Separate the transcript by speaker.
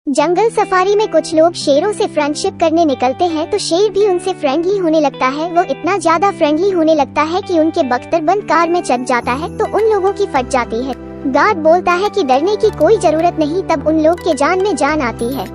Speaker 1: जंगल safari में कुछ लोग शेरों से फ्रेंडशिप करने निकलते हैं तो शेर भी उनसे फ्रेंडली होने लगता है। वो इतना ज्यादा फ्रेंडली होने लगता है कि उनके बख्तरबंद कार में चढ़ जाता है तो उन लोगों की फट जाती है। गार्ड बोलता है कि डरने की कोई जरूरत नहीं, तब उन लोग के जान में जान आती है।